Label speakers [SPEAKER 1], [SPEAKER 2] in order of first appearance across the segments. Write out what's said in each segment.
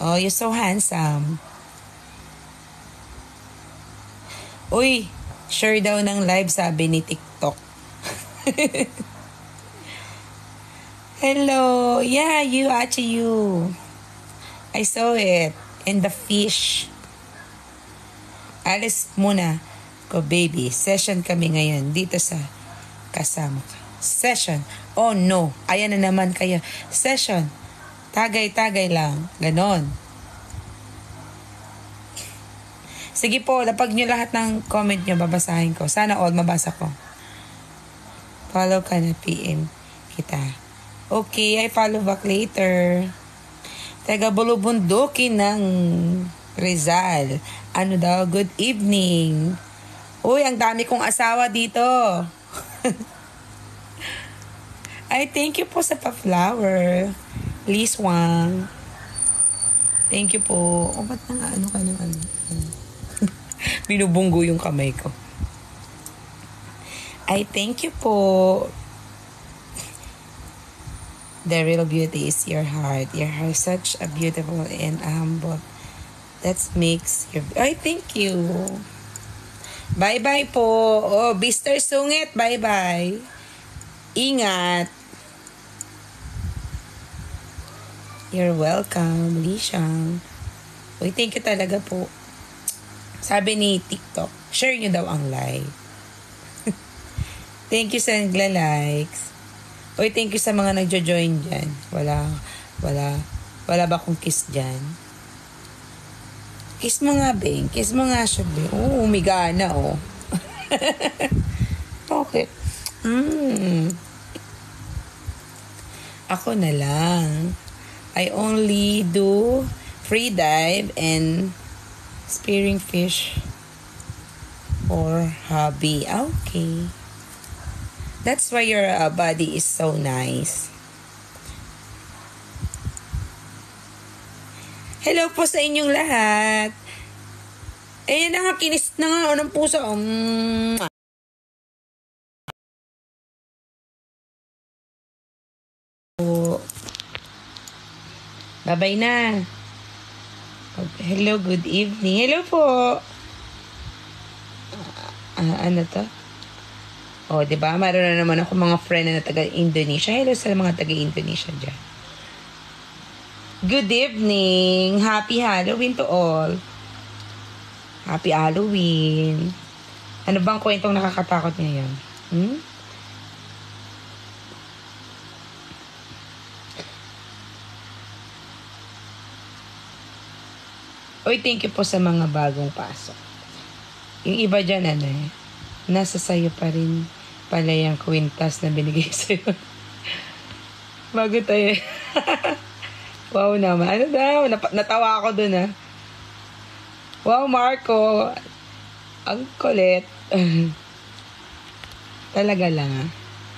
[SPEAKER 1] Oh, you're so handsome. Uy, share daw ng live sabi ni TikTok. Hello. Yeah, you, Achi, you. I saw it. And the fish. Alis muna ko, baby. Session kami ngayon dito sa kasama ka. Session. Oh, no. Ayan na naman kayo. Session. Tagay-tagay lang. Ganon. Sige po, lapag nyo lahat ng comment nyo, babasahin ko. Sana all mabasa ko. Follow ka na, PM kita. Okay, I follow back later. Taga Bulubundukin ng Rizal. Ano daw? Good evening. Uy, ang dami kong asawa dito. Ay, thank you po sa pa-flower. Liz Wang. Thank you po. O, ba't na ano ka ng ano? Binubunggo yung kamay ko. Ay, thank you po. The real beauty is your heart. Your heart is such a beautiful and humble. That makes your... Ay, thank you. Bye-bye po. Oh, Mr. Sungit, bye-bye. Ingat. You're welcome, Lishang. Uy, thank you talaga po. Sabi ni TikTok, share nyo daw ang live. Thank you sa nagla-likes. Uy, thank you sa mga nagjo-join dyan. Wala ba akong kiss dyan? Kiss mo nga, Beng. Kiss mo nga siya, Beng. Oo, umiga na, oh. Okay. Ako na lang. I only do free dive and spearing fish for hobby. Okay. That's why your body is so nice. Hello po sa inyong lahat. Ayan na nga, kinis na nga ng puso. Bye-bye na. Hello, good evening. Hello po. Ano to? O, diba? Meron na naman ako mga friend na taga-Indonesia. Hello sa mga taga-Indonesia dyan. Good evening. Happy Halloween to all. Happy Halloween. Ano bang kwentong nakakatakot ngayon? Uy, thank you po sa mga bagong pasok. Yung iba dyan, nasa sayo pa rin pala yung kwintas na binigay sa'yo. Bago tayo. Wow naman. Ano daw? Natawa ako dun, Wow, Marco. Ang kulit. Talaga lang,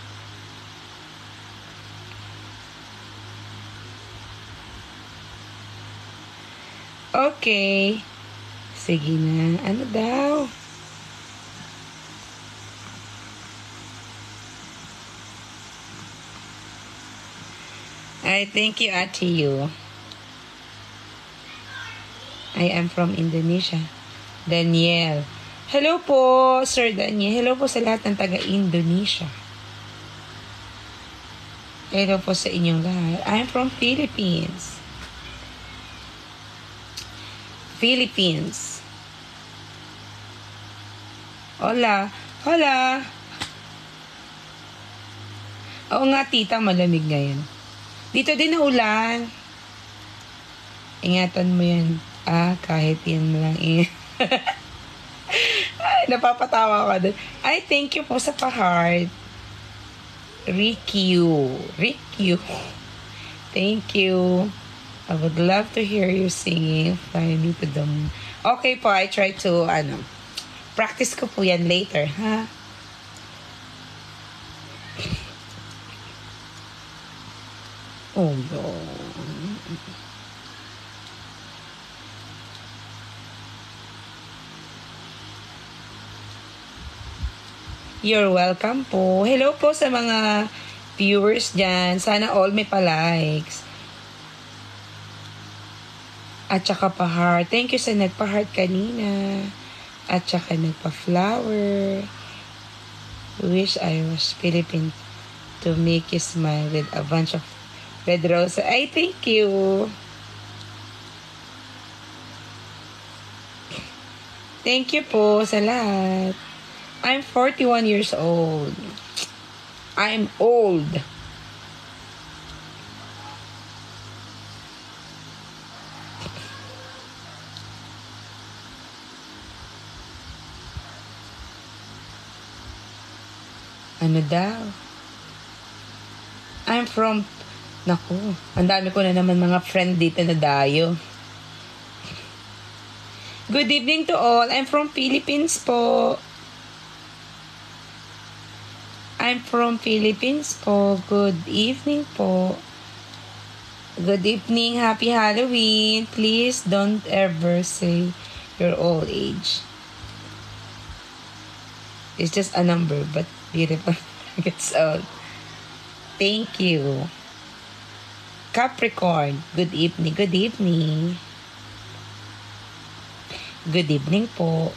[SPEAKER 1] Okay. Sige na. Ano daw? I thank you, Atiyu. I am from Indonesia. Daniel. Hello po, Sir Daniel. Hello po sa lahat ng taga-Indonesia. Hello po sa inyong lahat. I am from Philippines. Philippines. Hola. Hola. Oo nga, tita, malamig ngayon. Dito din na ulan. Ingatan mo yan. Kahit yan lang. Ay, napapatawa ka dun. Ay, thank you po sa pa-heart. Ricky. Thank you. I would love to hear you singing Fly Me to the Moon. Okay po, I try to, practice ko po yan later, ha? Oh, no. You're welcome po. Hello po sa mga viewers dyan. Sana all may pa-likes. At saka pa-heart. Thank you sa nagpa-heart kanina. At saka nagpa-flower. Wish I was Philippine to make you smile with a bunch of red roses. Ay, thank you. Thank you po sa lahat. I'm 41 years old. I'm old. Ano daw? I'm from... Naku, ang dami ko na naman mga friend dito na dayo. Good evening to all. I'm from Philippines po. I'm from Philippines po. Good evening po. Good evening. Happy Halloween. Please don't ever say your old age. It's just a number, but beautiful. It's old. Thank you. Capricorn. Good evening. Good evening. Good evening po.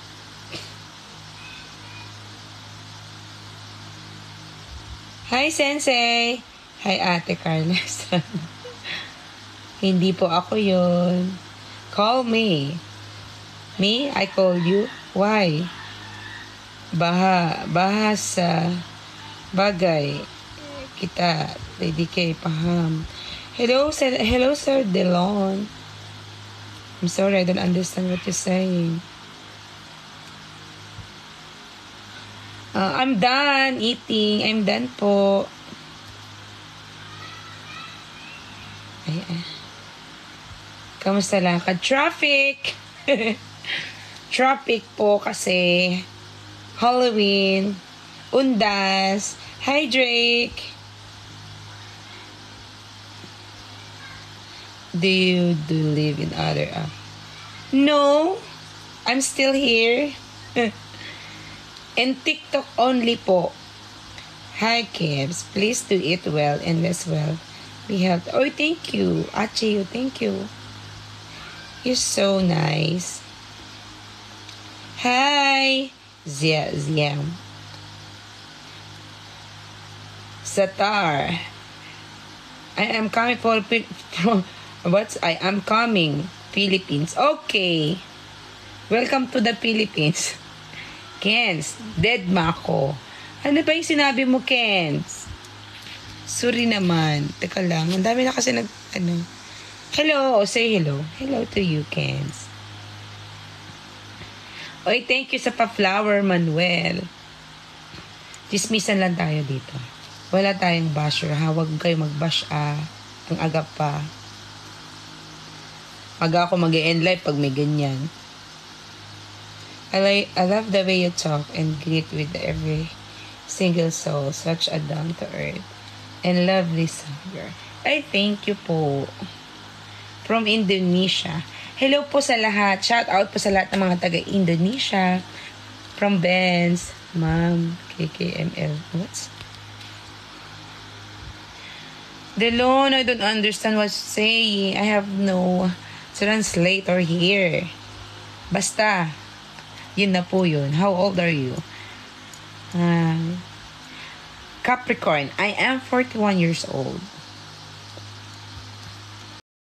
[SPEAKER 1] Hi, Sensei. Hi, Ate Carla. Hindi po ako yun. Call me. Me? I call you? Why? Bahasa bagay kita. Pwede kay paham. Hello, Sir Delon. I'm sorry, I don't understand what you're saying. I'm done eating. I'm done po. Kamusta lakad? Traffic! Traffic po kasi Halloween. Undas. Hi, Drake. Do you live in other No. I'm still here. And TikTok only po. Hi, Kebs. Please do eat well and rest well. Be healthy. Oh, thank you. Achiyo, thank you. You're so nice. Hi. Zia. Satar. I am coming I am coming. Philippines. Okay. Welcome to the Philippines. Kens, dead ma ako. Ano ba yung sinabi mo, Kens? Sorry naman. Teka lang. Ang dami na kasi Hello. Say hello. Hello to you, Kens. Oy, thank you sa pa-flower, Manuel. Dismissan lang tayo dito. Wala tayong basher, ha? Huwag kayo mag-bash, ang aga pa. Aga ako mag-e-end live pag may ganyan. I love the way you talk and greet with every single soul. Such a down-to-earth and lovely singer. I thank you po. From Indonesia. Hello po sa lahat. Shout out po sa lahat ng mga taga-Indonesia. From Benz, Ma'am, KKML. What's? Delon, I don't understand what you're saying. I have no translator here. Basta. Yun na po yun. How old are you? Capricorn. I am 41 years old.